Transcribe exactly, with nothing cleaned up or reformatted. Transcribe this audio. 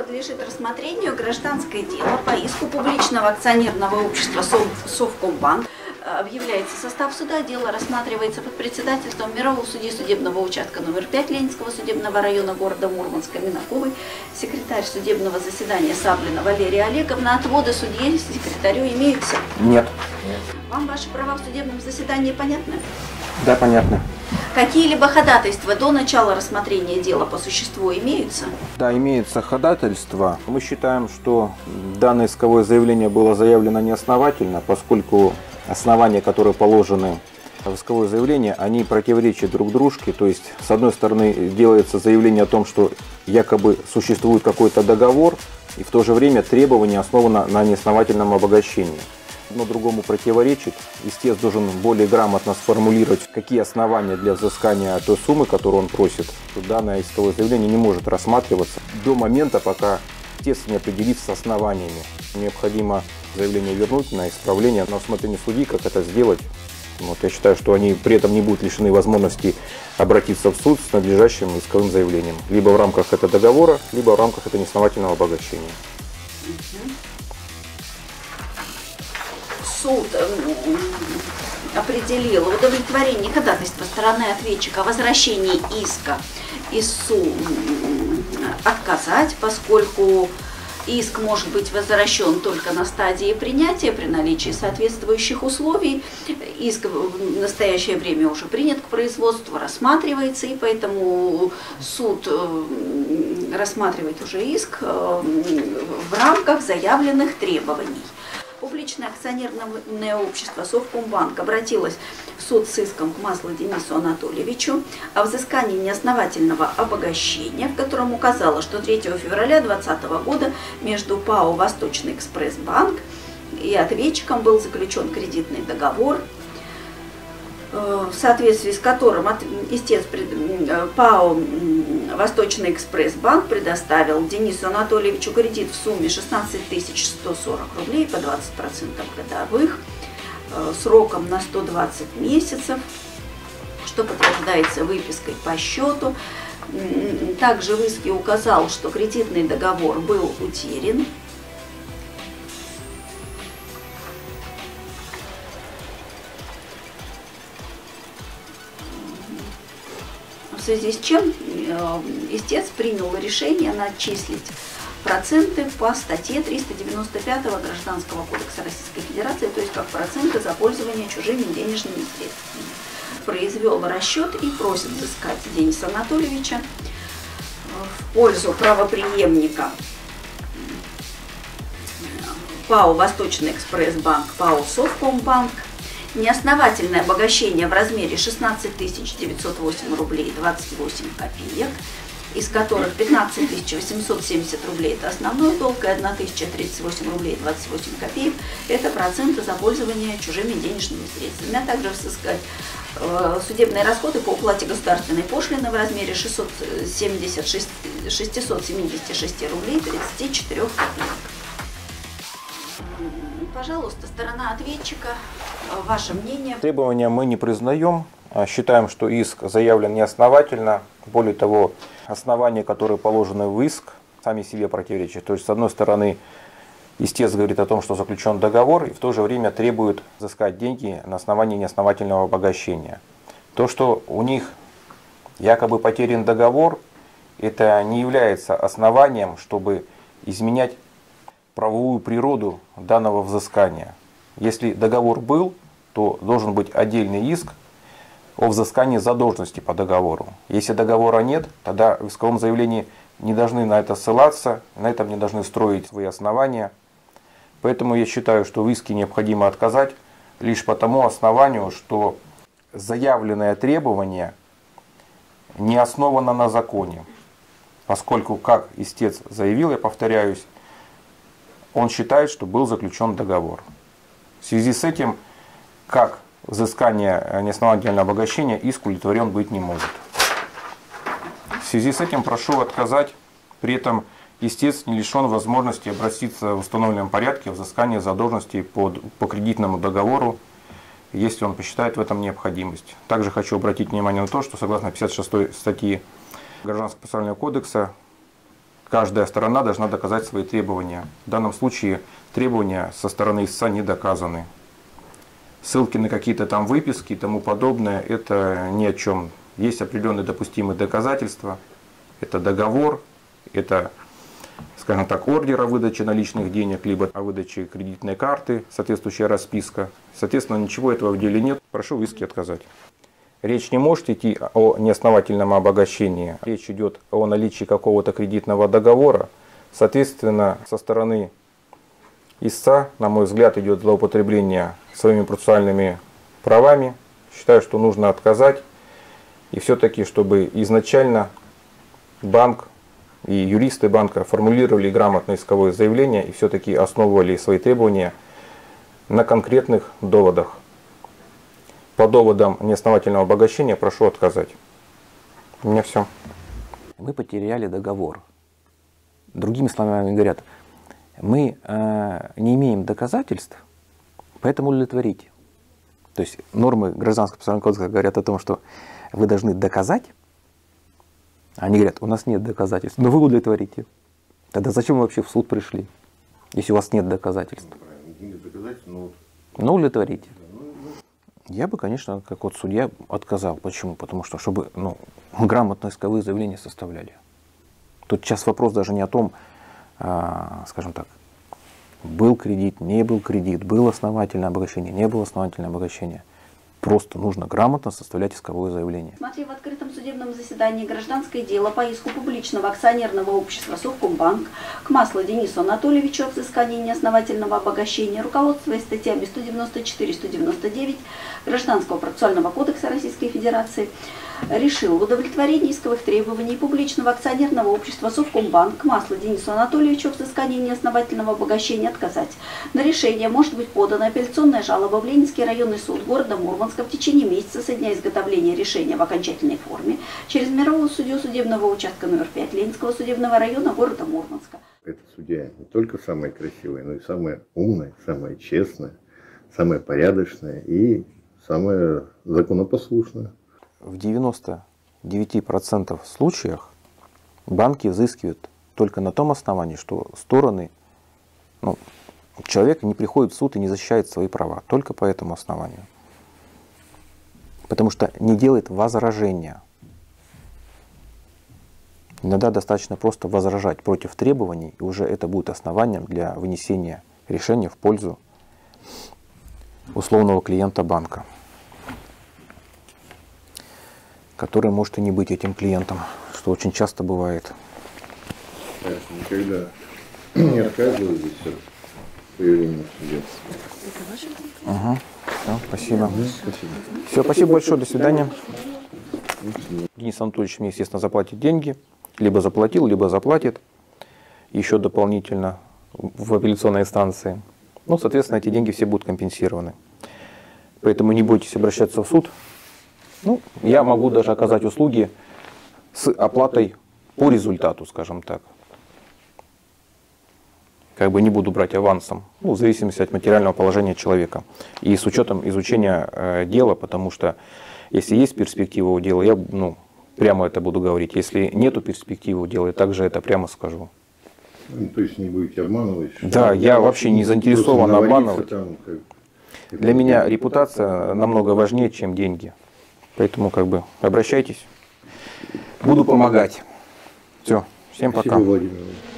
подлежит рассмотрению гражданское дело по иску публичного акционерного общества Совкомбанк. Объявляется состав суда, дело рассматривается под председательством мирового судьи судебного участка номер пять Ленинского судебного района города Мурманска Минаковой, секретарь судебного заседания Саблина Валерия Олеговна. Отводы судье секретарю имеются? Нет. Вам ваши права в судебном заседании понятны? Да, понятно. Какие-либо ходатайства до начала рассмотрения дела по существу имеются? Да, имеется ходатайство. Мы считаем, что данное исковое заявление было заявлено неосновательно, поскольку основания, которые положены в исковое заявление, они противоречат друг дружке. То есть, с одной стороны, делается заявление о том, что якобы существует какой-то договор, и в то же время требование основано на неосновательном обогащении. Одно другому противоречит. Истец должен более грамотно сформулировать, какие основания для взыскания той суммы, которую он просит. Данное исковое заявление не может рассматриваться до момента, пока истец не определится с основаниями. Необходимо заявление вернуть на исправление, на усмотрение судьи, как это сделать. Вот, я считаю, что они при этом не будут лишены возможности обратиться в суд с надлежащим исковым заявлением. Либо в рамках этого договора, либо в рамках этого неосновательного обогащения. Суд определил удовлетворение ходатайства стороны ответчика о возвращении иска из суда отказать, поскольку иск может быть возвращен только на стадии принятия при наличии соответствующих условий. Иск в настоящее время уже принят к производству, рассматривается, и поэтому суд рассматривает уже иск в рамках заявленных требований. Публичное акционерное общество Совкомбанк обратилось в суд с иском к Маслу Денису Анатольевичу о взыскании неосновательного обогащения, в котором указало, что третьего февраля две тысячи двадцатого года между ПАО «Восточный экспресс-банк» и ответчиком был заключен кредитный договор, в соответствии с которым истец ПАО «Восточный экспресс-банк» предоставил Денису Анатольевичу кредит в сумме шестнадцать тысяч сто сорок рублей по двадцать процентов годовых, сроком на сто двадцать месяцев, что подтверждается выпиской по счету. Также в иске указал, что кредитный договор был утерян. В связи с чем истец принял решение начислить проценты по статье триста девяносто пять Гражданского кодекса Российской Федерации, то есть как проценты за пользование чужими денежными средствами. Произвел расчет и просит взыскать Дениса Анатольевича в пользу правопреемника ПАО «Восточный экспресс-банк», ПАО «Совкомбанк» неосновательное обогащение в размере шестнадцать тысяч девятьсот восемь рублей двадцать восемь копеек, из которых пятнадцать тысяч восемьсот семьдесят рублей – это основной долг, и тысяча тридцать восемь рублей двадцать восемь копеек – это проценты за пользование чужими денежными средствами, а также взыскать э, судебные расходы по уплате государственной пошлины в размере шестьсот семьдесят шесть рублей тридцать четыре копеек. Пожалуйста, сторона ответчика, ваше мнение. Требования мы не признаем, считаем, что иск заявлен неосновательно. Более того, основания, которые положены в иск, сами себе противоречат. То есть, с одной стороны, истец говорит о том, что заключен договор, и в то же время требует взыскать деньги на основании неосновательного обогащения. То, что у них якобы потерян договор, это не является основанием, чтобы изменять правовую природу данного взыскания. Если договор был, то должен быть отдельный иск о взыскании задолженности по договору. Если договора нет, тогда в исковом заявлении не должны на это ссылаться, на этом не должны строить свои основания. Поэтому я считаю, что в иске необходимо отказать лишь по тому основанию, что заявленное требование не основано на законе. Поскольку, как истец заявил, я повторяюсь, он считает, что был заключен договор. В связи с этим, как взыскание неосновательного обогащения, иск удовлетворен быть не может. В связи с этим прошу отказать, при этом истец не лишен возможности обратиться в установленном порядке в взыскание задолженности по, по кредитному договору, если он посчитает в этом необходимость. Также хочу обратить внимание на то, что согласно пятьдесят шестой статьи Гражданского процессуального кодекса каждая сторона должна доказать свои требования. В данном случае требования со стороны истца не доказаны. Ссылки на какие-то там выписки и тому подобное, это ни о чем. Есть определенные допустимые доказательства. Это договор, это, скажем так, ордер о выдаче наличных денег, либо о выдаче кредитной карты, соответствующая расписка. Соответственно, ничего этого в деле нет. Прошу в иске отказать. Речь не может идти о неосновательном обогащении. Речь идет о наличии какого-то кредитного договора. Соответственно, со стороны истца, на мой взгляд, идет злоупотребление своими процессуальными правами. Считаю, что нужно отказать. И все-таки, чтобы изначально банк и юристы банка формулировали грамотное исковое заявление и все-таки основывали свои требования на конкретных доводах. По доводам неосновательного обогащения прошу отказать. У меня все. Мы потеряли договор. Другими словами говорят, мы э, не имеем доказательств, поэтому удовлетворите. То есть нормы Гражданского процессуального кодекса говорят о том, что вы должны доказать. Они говорят, у нас нет доказательств, но вы удовлетворите. Тогда зачем вы вообще в суд пришли, если у вас нет доказательств? Ну, удовлетворите. Я бы, конечно, как вот судья отказал. Почему? Потому что, чтобы ну, грамотно исковые заявления составляли. Тут сейчас вопрос даже не о том, а, скажем так, был кредит, не был кредит, было основательное обогащение, не было основательное обогащение. Просто нужно грамотно составлять исковое заявление. Смотри, в открытом судебном заседании гражданское дело по иску публичного акционерного общества Совкомбанк к Маслу Денису Анатольевичу о взыскании неосновательного обогащения, руководствуясь статьями сто девяносто четыре — сто девяносто девять Гражданского процессуального кодекса Российской Федерации, решил в удовлетворении исковых требований публичного акционерного общества Совкомбанк к Маслу Денису Анатольевичу о взыскании неосновательного обогащения отказать. На решение может быть подана апелляционная жалоба в Ленинский районный суд города Мурманска в течение месяца со дня изготовления решения в окончательной форме через мирового судью судебного участка номер пять Ленинского судебного района города Мурманска. Эта судья не только самая красивая, но и самая умная, самая честная, самая порядочная и самая законопослушная. В девяноста девяти процентах случаях банки взыскивают только на том основании, что стороны, ну, человек не приходит в суд и не защищает свои права. Только по этому основанию. Потому что не делает возражения. Иногда достаточно просто возражать против требований, и уже это будет основанием для вынесения решения в пользу условного клиента банка, который может и не быть этим клиентом, что очень часто бывает. Никогда не отказываюсь от появления в суде. Угу. Все, спасибо. спасибо. Все, спасибо большое, до свидания. Денис Анатольевич мне, естественно, заплатит деньги. Либо заплатил, либо заплатит. Еще дополнительно в апелляционной инстанции. Ну, соответственно, эти деньги все будут компенсированы. Поэтому не бойтесь обращаться в суд. Ну, я могу даже оказать услуги с оплатой по результату, скажем так. Как бы не буду брать авансом, ну, в зависимости от материального положения человека. И с учетом изучения э, дела, потому что если есть перспектива у дела, я ну, прямо это буду говорить. Если нету перспективы у дела, я также это прямо скажу. Ну, то есть не будете обманывать? Да, я вообще не заинтересован обманывать. Там, как... Для меня репутация намного важнее, чем деньги. Поэтому как бы обращайтесь. Буду помогать. Все, всем пока. Спасибо, Владимир.